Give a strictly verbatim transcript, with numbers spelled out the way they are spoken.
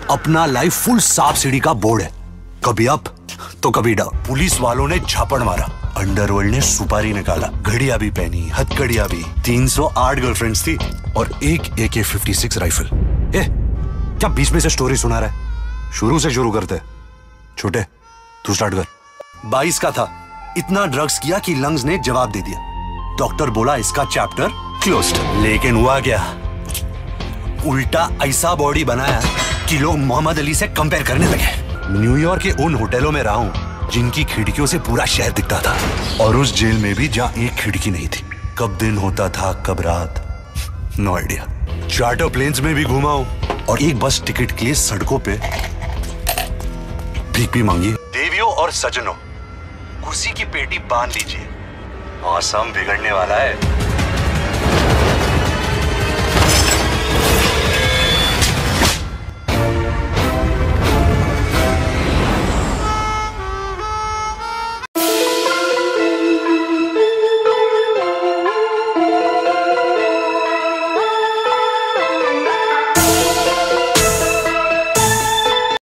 अपना life full सांप सीढ़ी का बोर्ड है, कभी अप तो कभी डाउन। पुलिस वालों ने झापड़ मारा, अंडरवर्ल्ड ने सुपारी निकाला, घड़ियां भी पहनी, हथकड़ियां भी। तीन सौ आठ गर्लफ्रेंड्स थी और एक ए के फिफ्टी सिक्स राइफल। ए, क्या बीच में से स्टोरी सुना रहा है? शुरू से शुरू करते। छोटे तू स्टार्ट कर। बाईस का था, इतना ड्रग्स किया कि लंग्स ने जवाब दे दिया। डॉक्टर बोला इसका चैप्टर क्लोज्ड। लेकिन हुआ क्या? उल्टा ऐसा बॉडी बनाया कि लोग मोहम्मद अली से कंपेयर करने लगे। न्यूयॉर्क के उन होटलों में रहा हूं जिनकी खिड़कियों से पूरा शहर दिखता था, और उस जेल में भी जहां एक खिड़की नहीं थी। कब दिन होता था कब रात, नो आइडिया। चार्टर प्लेन्स में भी घूमा हूं और एक बस टिकट के लिए सड़कों पे भीख भी मांगी। देवियों और सजनों, कुर्सी की पेटी बांध लीजिए, मौसम बिगड़ने वाला है।